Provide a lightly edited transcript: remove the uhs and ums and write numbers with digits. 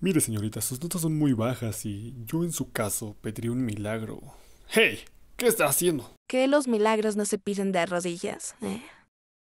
Mire, señorita, sus notas son muy bajas y yo en su caso pediría un milagro. ¡Hey! ¿Qué está haciendo? Que los milagros no se piden de rodillas, ¿eh?